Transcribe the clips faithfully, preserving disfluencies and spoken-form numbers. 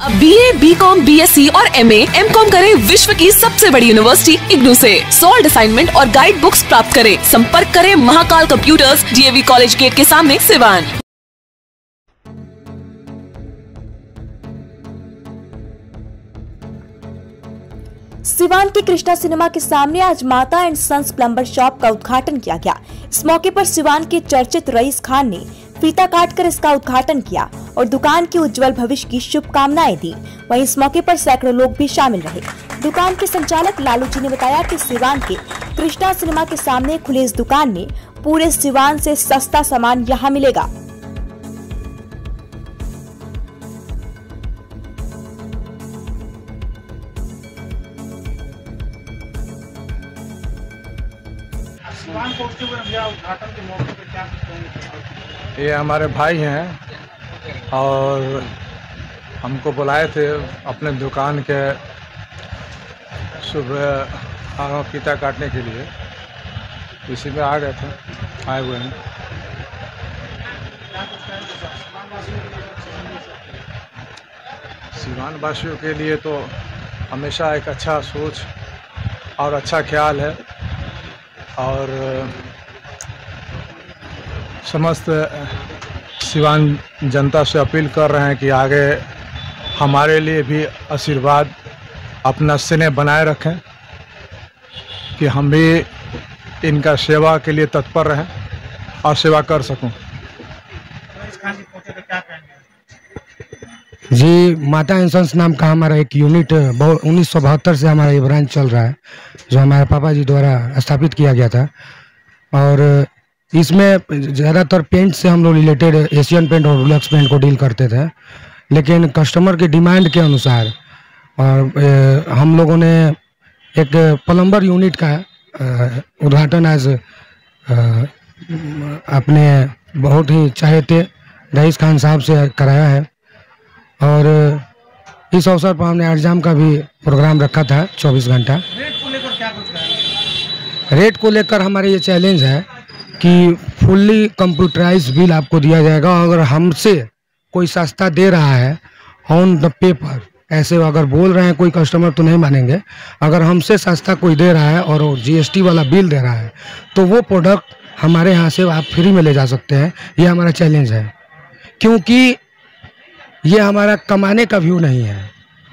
अब B A, B com, B S C और M ए, M com करें विश्व की सबसे बड़ी यूनिवर्सिटी इग्नू से। सॉल्ड असाइनमेंट और गाइड बुक्स प्राप्त करें। संपर्क करें Mahakal computers, D A V college gate के सामने, सिवान। सिवान के कृष्णा सिनेमा के सामने आज माता एंड सन्स प्लम्बर शॉप का उद्घाटन किया गया। इस मौके पर सिवान के चर्चित रईस खान ने फीता काटकर इसका उद्घाटन किया और दुकान के उज्जवल भविष्य की शुभकामनाएं दी। वहीं इस मौके पर सैकड़ों लोग भी शामिल रहे। दुकान के संचालक लालू जी ने बताया कि सिवान के कृष्णा सिनेमा के सामने खुले इस दुकान में पूरे सिवान से सस्ता सामान यहाँ मिलेगा। उद्घाटन के मौके पे क्या ये हमारे भाई हैं और हमको बुलाए थे अपने दुकान के सुबह आम फीता काटने के लिए, इसी में आ गए थे, आए हुए हैं। सिवान वासियों के लिए तो हमेशा एक अच्छा सोच और अच्छा ख्याल है और समस्त सिवान जनता से अपील कर रहे हैं कि आगे हमारे लिए भी आशीर्वाद अपना स्नेह बनाए रखें कि हम भी इनका सेवा के लिए तत्पर रहें और सेवा कर सकूं। जी, माता एंड सन्स नाम का हमारा एक यूनिट उन्नीस सौ बहत्तर से हमारा ये ब्रांच चल रहा है, जो हमारे पापा जी द्वारा स्थापित किया गया था। और इसमें ज़्यादातर पेंट से हम लोग रिलेटेड एशियन पेंट और डुलक्स पेंट को डील करते थे, लेकिन कस्टमर के डिमांड के अनुसार और ए, हम लोगों ने एक प्लम्बर यूनिट का उद्घाटन आज अपने बहुत ही चाहते रईस खान साहब से कराया है। और इस अवसर पर हमने एग्जाम का भी प्रोग्राम रखा था चौबीस घंटा। रेट को लेकर क्या कुछ कहा? रेट को लेकर हमारे ये चैलेंज है कि फुल्ली कंप्यूटराइज बिल आपको दिया जाएगा। अगर हमसे कोई सस्ता दे रहा है ऑन द पेपर, ऐसे अगर बोल रहे हैं कोई कस्टमर तो नहीं मानेंगे। अगर हमसे सस्ता कोई दे रहा है और जी एस टी वाला बिल दे रहा है तो वो प्रोडक्ट हमारे यहाँ से आप फ्री में ले जा सकते हैं। ये हमारा चैलेंज है, क्योंकि ये हमारा कमाने का व्यू नहीं है।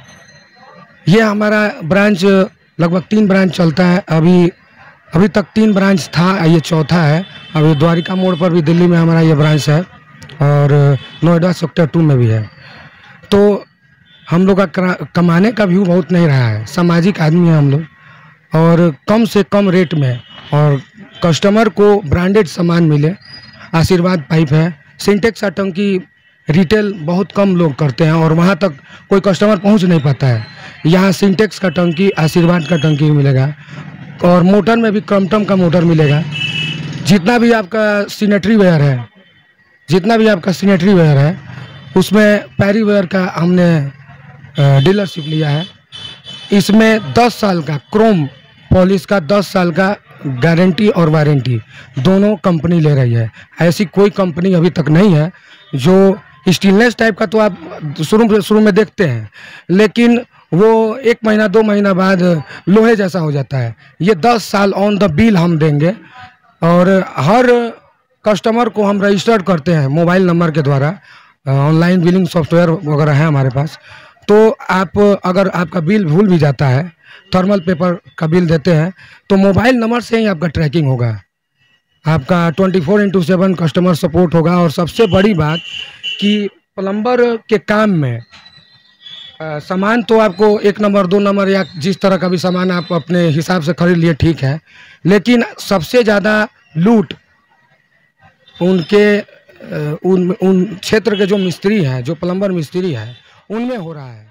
ये हमारा ब्रांच लगभग तीन ब्रांच चलता है, अभी अभी तक तीन ब्रांच था, ये चौथा है। अभी द्वारिका मोड़ पर भी दिल्ली में हमारा ये ब्रांच है और नोएडा सेक्टर टू में भी है। तो हम लोग का कमाने का व्यू बहुत नहीं रहा है, सामाजिक आदमी है हम लोग और कम से कम रेट में और कस्टमर को ब्रांडेड सामान मिले। आशीर्वाद पाइप है, सिंटेक्स और टंकी रिटेल बहुत कम लोग करते हैं और वहाँ तक कोई कस्टमर पहुँच नहीं पाता है। यहाँ सिंटेक्स का टंकी, आशीर्वाद का टंकी मिलेगा और मोटर में भी क्रम्पटन का मोटर मिलेगा। जितना भी आपका सीनेटरी वेयर है जितना भी आपका सीनेटरी वेयर है उसमें पैरी वेयर का हमने डीलरशिप लिया है। इसमें दस साल का क्रोम पॉलिश का दस साल का गारंटी और वारंटी दोनों कंपनी ले रही है। ऐसी कोई कंपनी अभी तक नहीं है। जो स्टेनलेस टाइप का तो आप शुरू शुरू में देखते हैं, लेकिन वो एक महीना दो महीना बाद लोहे जैसा हो जाता है। ये दस साल ऑन द बिल हम देंगे और हर कस्टमर को हम रजिस्टर्ड करते हैं मोबाइल नंबर के द्वारा। ऑनलाइन बिलिंग सॉफ्टवेयर वगैरह है हमारे पास। तो आप अगर आपका बिल भूल भी जाता है, थर्मल पेपर का बिल देते हैं तो मोबाइल नंबर से ही आपका ट्रैकिंग होगा। आपका twenty four into seven customer support होगा। और सबसे बड़ी बात कि प्लम्बर के काम में आ, सामान तो आपको एक नंबर दो नंबर या जिस तरह का भी सामान आप अपने हिसाब से खरीद लिए ठीक है, लेकिन सबसे ज़्यादा लूट उनके उन उन क्षेत्र के जो मिस्त्री हैं, जो प्लम्बर मिस्त्री हैं, उनमें हो रहा है।